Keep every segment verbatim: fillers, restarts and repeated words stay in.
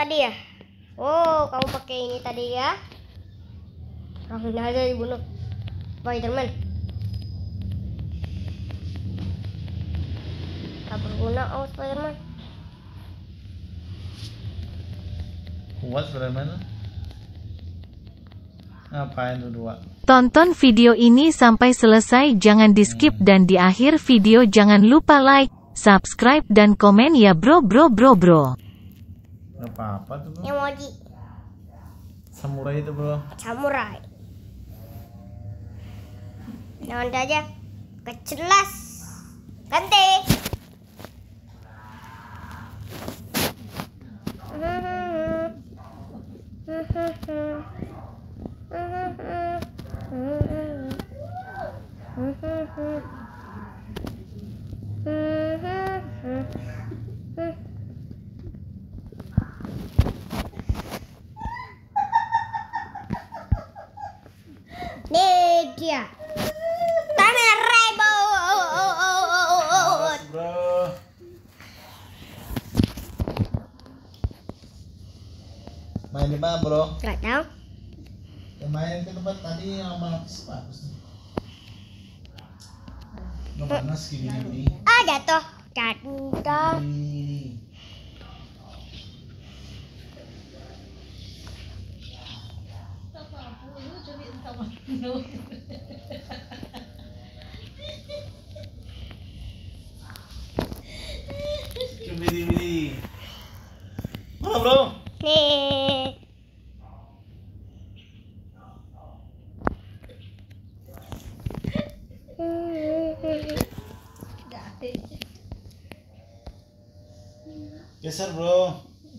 tadi ya? Oh, kamu pakai ini tadi ya? Langsung aja dibunuh Spiderman. Tak berguna oh Spiderman. Kuat Spiderman. Ngapain tuh dua? Tonton video ini sampai selesai, jangan di skip, Hmm. dan di akhir video jangan lupa like, subscribe dan komen ya bro bro bro bro. Gak apa-apa tuh bro. Emoji Samurai itu bro. samurai. Jangan aja kecelas. Ganti. Nih dia. Kamen Rider. Bro. Main di mana bro? Gak tahu. Ya, main ke tempat tadi yang lapis bagus nih. Nggak panas gini gini. Ah jatuh. Jatuh. Gini. Gini gini. Mana bro? Nih. Geser bro.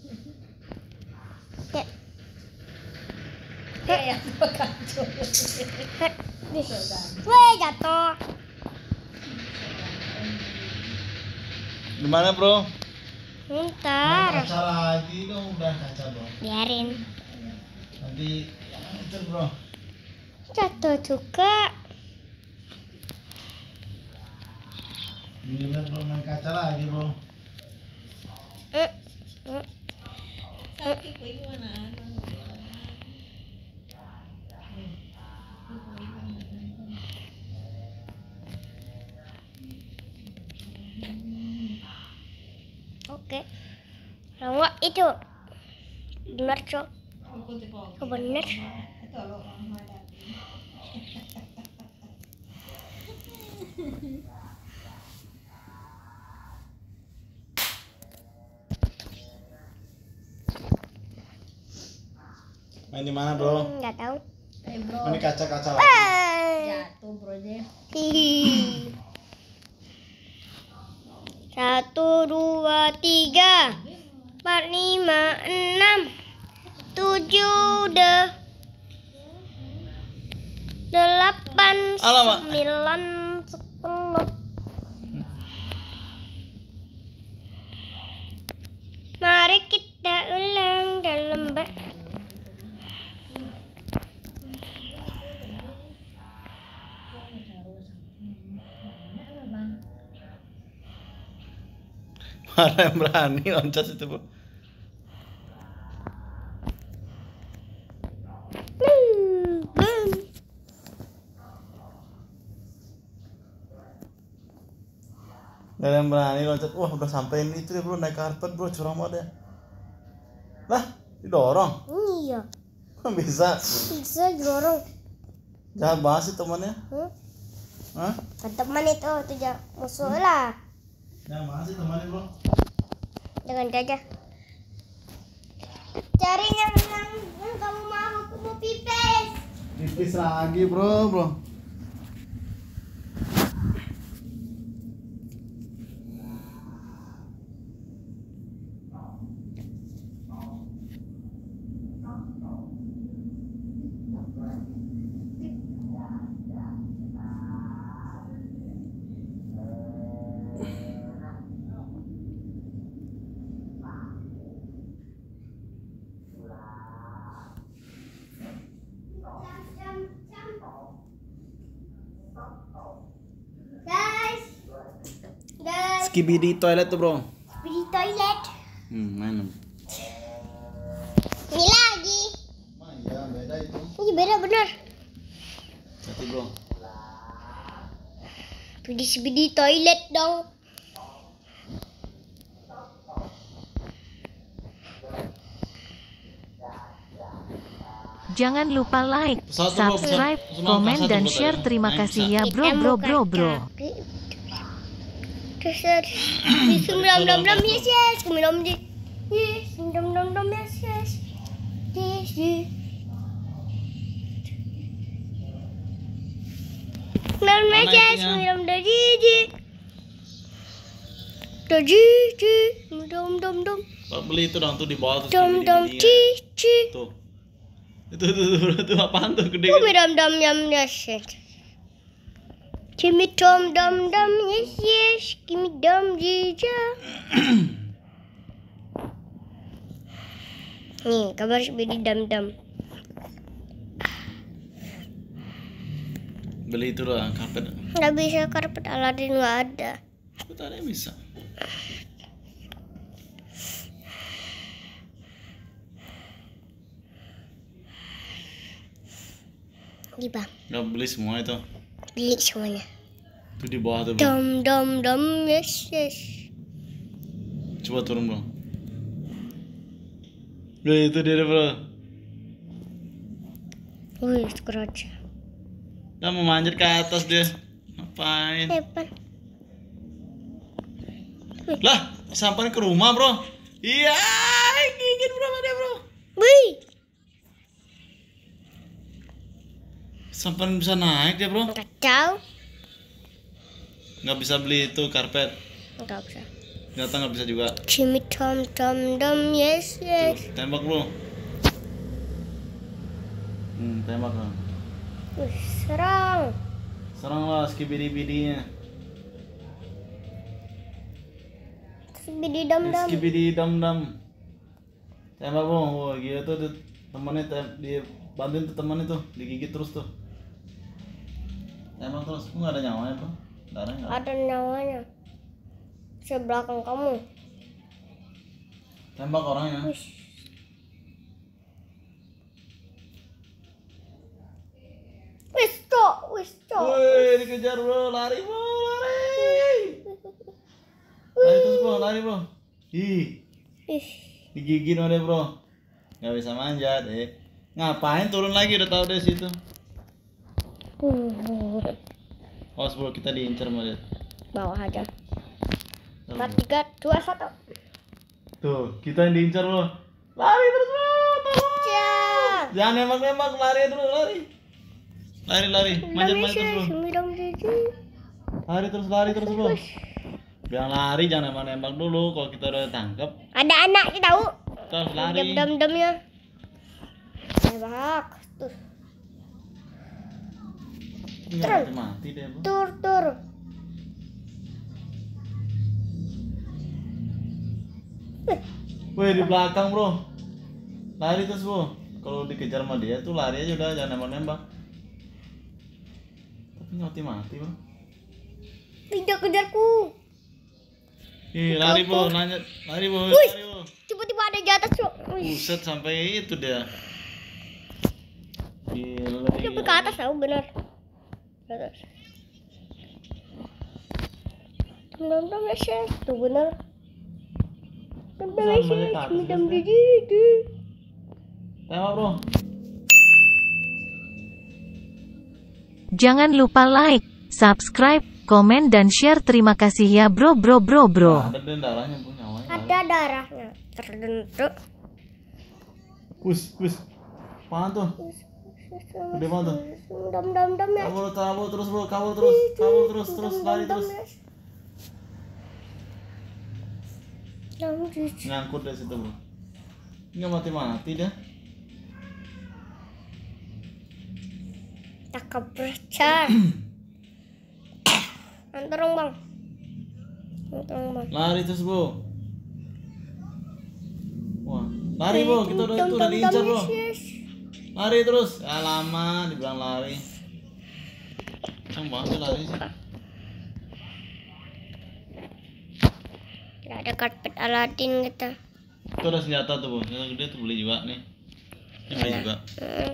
Weh jatuh. Di mana bro? Main Ntar. kaca lagi dong, udah kaca bro. Biarin. Nanti itu bro. Jatuh juga. Gila bro, main kaca lagi bro. Eh, eh. Oke. Kalau nggak itu benar cok. Oh, benar. Main di mana bro? Nggak tahu. Main di kaca-kaca lagi. Jatuh bro deh. Hihi. Satu, dua, tiga, empat, lima, enam, tujuh, de, delapan, Alamak. sembilan, sepuluh. Mari kita ulang dalam ba- Mana yang berani loncat itu bro? Hmm, hmm. Gak ada yang berani loncat. Wah udah sampein itu ya bro, naik karpet bro, curang banget ya. Lah, didorong. Iya, Kok bisa? bisa dorong. Jahat banget sih temannya. Hmm? Hah? Kan teman itu, itu jangan musuh lah. Jahat banget sih temannya bro. Jangan gajah. Cari yang, yang, yang kamu mau, aku mau pipis. Pipis lagi bro, bro. Guys, guys, Skibidi toilet tuh bro. di toilet. Hmm, mana? Speedy-speedy toilet dong. Jangan lupa like, Pesawat tuh, bro, subscribe, pesawat. Pesawat komen, satu, dan bro, share. tadi. Terima Naik kasih bisa. ya bro bro bro bro. Terus terus. Dam dam dam yes yes. Kami dam di. Yes. Dam dam dam yes yes. Yes yes. Dam yes yes. Kami dam dari di. Dari di. Dam dam dam. Pak, beli itu dong tuh di bawah tuh. Dam dam ci ci. Tuh. Itu tuh tuh, tuh, tuh apaan tuh gede? Kami dam dam yam yes yes. Kimi dam dam dam yes yes. Kimi dam jija. Nih, kabar Speedy dam dam. Beli itu doang karpet. Nggak bisa, karpet Aladin nggak ada. Karpet ada yang bisa. Di bang, Nggak beli semua itu. beli semuanya. Itu di bawah tuh bro. Dam dam dam yes yes. Coba turun bro. Beli itu dia bro. Wih, scratch. Udah mau manjat ke atas dia. Ngapain? Hebat. Lah, sampai ke rumah bro. Iya, gigit bro sama dia bro. Wih, Sampai bisa naik dia bro. kacau. Nggak bisa beli itu karpet. Nggak bisa. Ternyata nggak bisa juga. Kimi dam dam dam yes yes. Tuh, tembak bro. Hmm, tembak bro. Wih, serang. Serang lah skibidi-bidinya. Speedy dam dam. Skibidi dam dam. Tembak bro. Wah gila tuh dia- temannya tem di bantuin tuh temannya tuh digigit terus tuh. Tembak terus. Kok nggak ada nyawanya bro? Darahnya nggak ada. Ada nyawanya. Sebelakang kamu. Tembak orangnya. Wih. Wis cok, wis cok. Woi dikejar bro, lari bro, lari. Lari terus bro, lari bro. Ih, Ih, digigit sama dia bro. Nggak bisa manjat eh. Ngapain turun lagi udah tahu deh situ. uh, Awas bro, kita diincar sama dia. bawah aja. Tuh, Empat, tiga, dua, satu. Tuh, kita yang diincar bro. Lari terus bro, tolong. Ya. Jangan nembak-nembak, lari terus, lari. Lari, lari, manjat-manjat terus bro. Sembilan tujuh. Lari terus, lari terus bro. Bilang lari, jangan nembak-nembak dulu. Kalau kita udah tangkap, Ada anaknya tahu. kita harus lari. Dam dam damnya. Tembak. Tuh, Nggak mati deh bro. tur tur. Wih di belakang bro. Lari terus bro. Kalau dikejar sama dia tuh lari aja udah, jangan nembak-nembak. Tapi mati-mati bro. Tidak kejarku. Ih lari bro, lanjut. Lari bro, Wih. lari bro. Tiba-tiba ada di atas bro. Wih. Buset sampai itu dia. Gila. Sampai gila. ke atas tahu benar. Ke atas. Dam dam dam yes yes. Tuh benar. Dam dam yes Sampai yes. ke atas, Dam dam ya. jiji. Tembak bro. Jangan lupa like, subscribe, komen, dan share. Terima kasih ya bro bro bro bro. Ada deh darahnya bro, nyawanya. Ada darahnya terbentuk. Kus, kus. Apaan tuh? Gede banget tuh. Dam dam dam ya. Kabur, kabur terus bro, kabur terus, kabur terus, terus lari terus. Dam jiji. Ngangkut dari situ bro. Nggak mati-mati dia. Takap bercar. Antarong bang. Antarong bang. Lari terus bro. Wah, lari bro, kita udah itu udah diincar bro. Lari terus. Ya lama dibilang lari. Kencang banget dia lari sih. Gak ada karpet Aladin kita. Itu ada senjata tuh bro, senjata gede tuh beli juga nih. Ini beli juga. Hmm.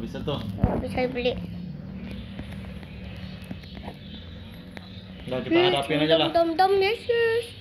bisa tuh. Nggak bisa beli. Udah kita hadapin aja lah. Dom dom yes yes.